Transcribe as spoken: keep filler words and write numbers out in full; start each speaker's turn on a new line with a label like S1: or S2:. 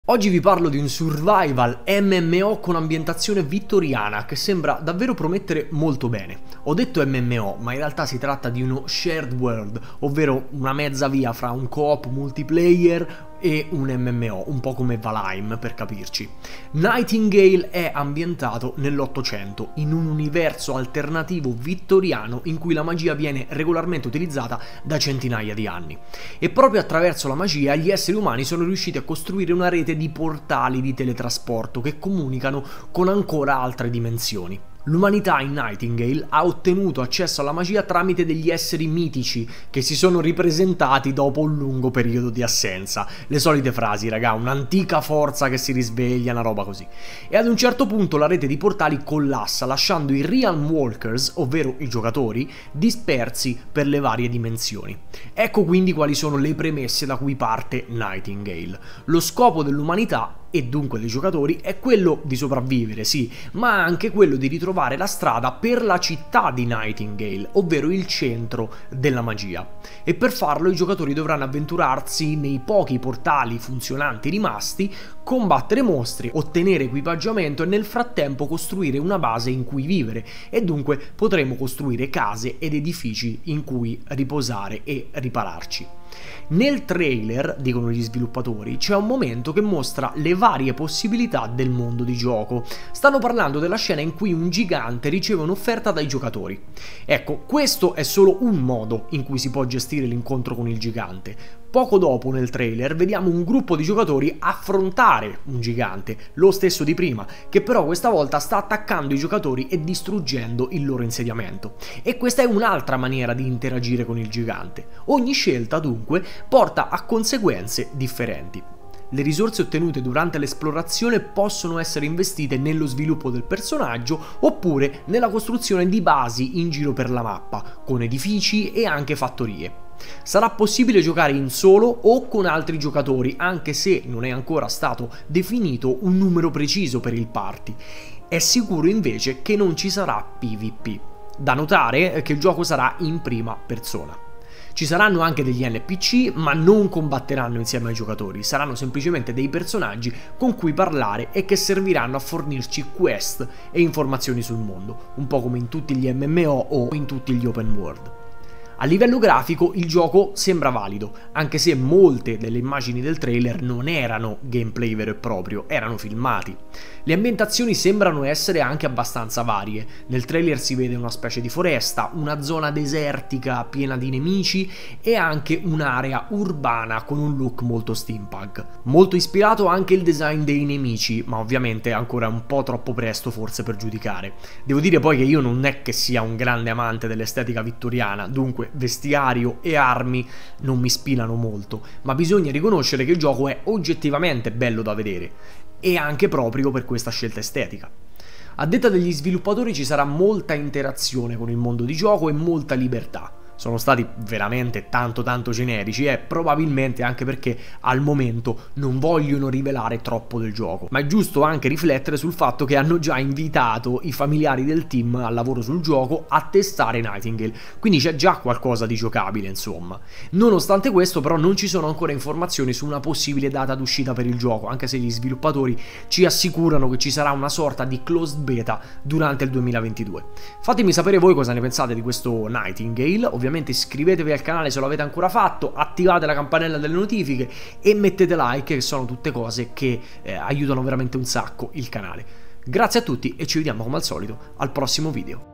S1: Oggi vi parlo di un survival M M O con ambientazione vittoriana che sembra davvero promettere molto bene. Ho detto M M O, ma in realtà si tratta di uno shared world, ovvero una mezza via fra un co-op multiplayer e un M M O, un po' come Valheim per capirci. Nightingale è ambientato nell'Ottocento, in un universo alternativo vittoriano in cui la magia viene regolarmente utilizzata da centinaia di anni. E proprio attraverso la magia gli esseri umani sono riusciti a costruire una rete di portali di teletrasporto che comunicano con ancora altre dimensioni. L'umanità in Nightingale ha ottenuto accesso alla magia tramite degli esseri mitici che si sono ripresentati dopo un lungo periodo di assenza. Le solite frasi, raga, un'antica forza che si risveglia, una roba così. E ad un certo punto la rete di portali collassa, lasciando i Realm Walkers, ovvero i giocatori, dispersi per le varie dimensioni. Ecco quindi quali sono le premesse da cui parte Nightingale. Lo scopo dell'umanità e dunque dei giocatori è quello di sopravvivere, sì, ma anche quello di ritrovare la strada per la città di Nightingale, ovvero il centro della magia. E per farlo i giocatori dovranno avventurarsi nei pochi portali funzionanti rimasti, combattere mostri, ottenere equipaggiamento e nel frattempo costruire una base in cui vivere, e dunque potremo costruire case ed edifici in cui riposare e ripararci. Nel trailer, dicono gli sviluppatori, c'è un momento che mostra le varie possibilità del mondo di gioco. Stanno parlando della scena in cui un gigante riceve un'offerta dai giocatori. Ecco, questo è solo un modo in cui si può gestire l'incontro con il gigante. Poco dopo nel trailer vediamo un gruppo di giocatori affrontare un gigante, lo stesso di prima, che però questa volta sta attaccando i giocatori e distruggendo il loro insediamento. E questa è un'altra maniera di interagire con il gigante. Ogni scelta dunque porta a conseguenze differenti. Le risorse ottenute durante l'esplorazione possono essere investite nello sviluppo del personaggio oppure nella costruzione di basi in giro per la mappa, con edifici e anche fattorie. Sarà possibile giocare in solo o con altri giocatori, anche se non è ancora stato definito un numero preciso per il party. È sicuro invece che non ci sarà PvP. Da notare che il gioco sarà in prima persona. Ci saranno anche degli N P C, ma non combatteranno insieme ai giocatori, saranno semplicemente dei personaggi con cui parlare e che serviranno a fornirci quest e informazioni sul mondo, un po' come in tutti gli M M O o in tutti gli open world. A livello grafico il gioco sembra valido, anche se molte delle immagini del trailer non erano gameplay vero e proprio, erano filmati. Le ambientazioni sembrano essere anche abbastanza varie. Nel trailer si vede una specie di foresta, una zona desertica piena di nemici e anche un'area urbana con un look molto steampunk. Molto ispirato anche il design dei nemici, ma ovviamente è ancora un po' troppo presto forse per giudicare. Devo dire poi che io non è che sia un grande amante dell'estetica vittoriana, dunque vestiario e armi non mi ispirano molto, ma bisogna riconoscere che il gioco è oggettivamente bello da vedere, e anche proprio per questa scelta estetica. A detta degli sviluppatori ci sarà molta interazione con il mondo di gioco e molta libertà. Sono stati veramente tanto tanto generici e probabilmente anche perché al momento non vogliono rivelare troppo del gioco, ma è giusto anche riflettere sul fatto che hanno già invitato i familiari del team al lavoro sul gioco a testare Nightingale, quindi c'è già qualcosa di giocabile insomma. Nonostante questo però non ci sono ancora informazioni su una possibile data d'uscita per il gioco, anche se gli sviluppatori ci assicurano che ci sarà una sorta di closed beta durante il duemilaventidue. Fatemi sapere voi cosa ne pensate di questo Nightingale, ovviamente iscrivetevi al canale se lo avete ancora fatto, attivate la campanella delle notifiche e mettete like, che sono tutte cose che eh, aiutano veramente un sacco il canale. Grazie a tutti e ci vediamo come al solito al prossimo video.